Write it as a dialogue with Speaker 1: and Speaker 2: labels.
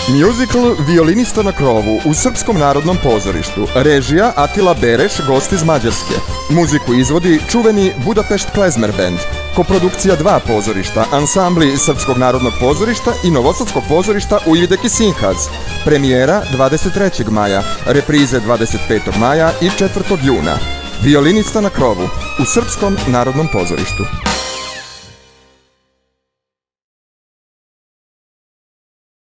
Speaker 1: Musical Violinista na krovu u Srpskom narodnom pozorištu. Režija Atila Bereš, gost iz Mađarske. Muziku izvodi čuveni Budapest Klezmer Band. Koprodukcija dva pozorišta, ansambli Srpskog narodnog pozorišta i Novosadskog pozorišta Ujvidek i Sinhaz. Premijera 23. maja, reprize 25. maja i 4. juna. Violinista na krovu u Srpskom narodnom pozorištu.